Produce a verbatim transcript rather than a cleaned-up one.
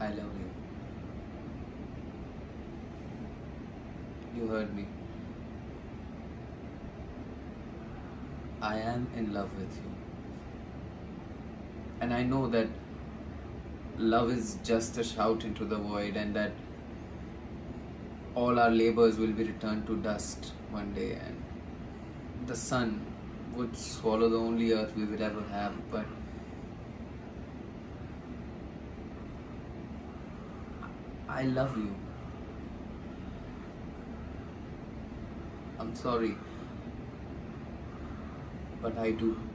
I love you. You heard me. I am in love with you. And I know that love is just a shout into the void, and that all our labors will be returned to dust one day, and the sun would swallow the only earth we will ever have. But I love you. I'm sorry, but I do.